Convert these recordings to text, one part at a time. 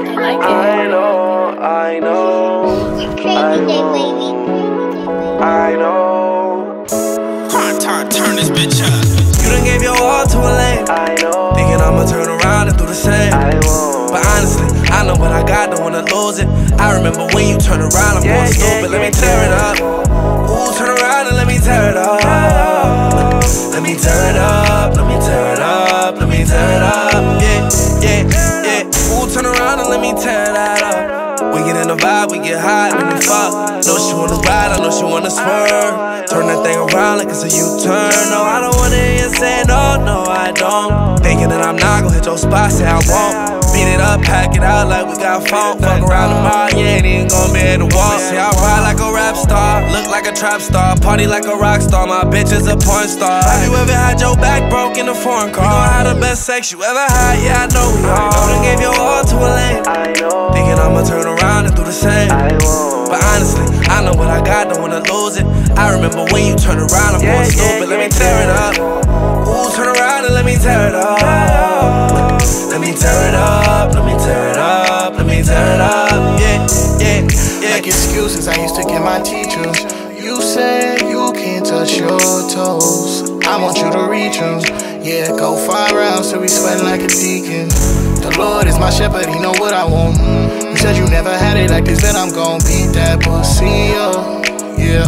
I know, I know. You crazy day, baby. I know. Turn this bitch up. You done gave your all to a lame. I know. Thinking I'ma turn around and do the same. I won't. But honestly, I know what I got, don't wanna lose it. I remember when you turn around, I'm going stupid. Let me tear it up. Ooh, turn around and let me tear it up. Let me tear it up. Let me tear it up. Let me tear it up. Yeah, yeah, yeah. Ooh, turn around and let me tear that up. We get in the vibe, we get high, and we fuck. Know she wanna ride, I know she wanna swerve. Turn that thing around like it's a U-turn. No, I don't wanna hear you say no, no, I don't. Thinking that I'm not gon' hit your spot, say I won't. Beat it up, pack it out like we got funk. Fuck around tomorrow, you ain't even gon' be able to walk. See, I ride like a rap star, look like a trap star, party like a rock star. My bitch is a porn star. Have you ever had your back broke in a foreign car? We gon' have the best sex you ever had, yeah, I know we all. You done gave your all to a lame. I know. Thinking I'ma turn around and do the same. I won't. But honestly, I know what I got, don't wanna lose it. I remember when you turn around, I'm going stupid. Let me tear it up. Ooh, turn around and let me tear it up. Let me tear it up. Let me tear it up. Let me tear it up. Yeah, yeah, yeah. Like excuses, I used to get my teachers. You said you can't touch your toes. I want you to reach them. Yeah, go 5 rounds till we sweating like a deacon. The Lord is my shepherd, he know what I want. You said you never had it like this, then I'm gon' beat that pussy up. Yeah,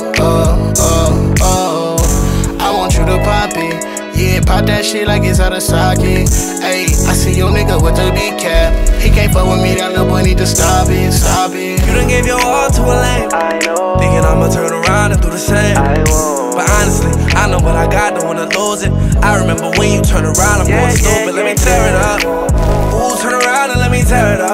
I want you to pop it. Yeah, pop that shit like it's out of socket. Ayy, I see your nigga with the big cap. He can't fuck with me, that little boy need to stop it, stop it. You done gave your all to a lame. I know. Thinking I'ma turn around and do the same. I won't. But honestly, I know what I got, don't wanna lose it. I remember when you turn around, I'm going stupid. Let me tear it up. Ooh, turn around and let me tear it up.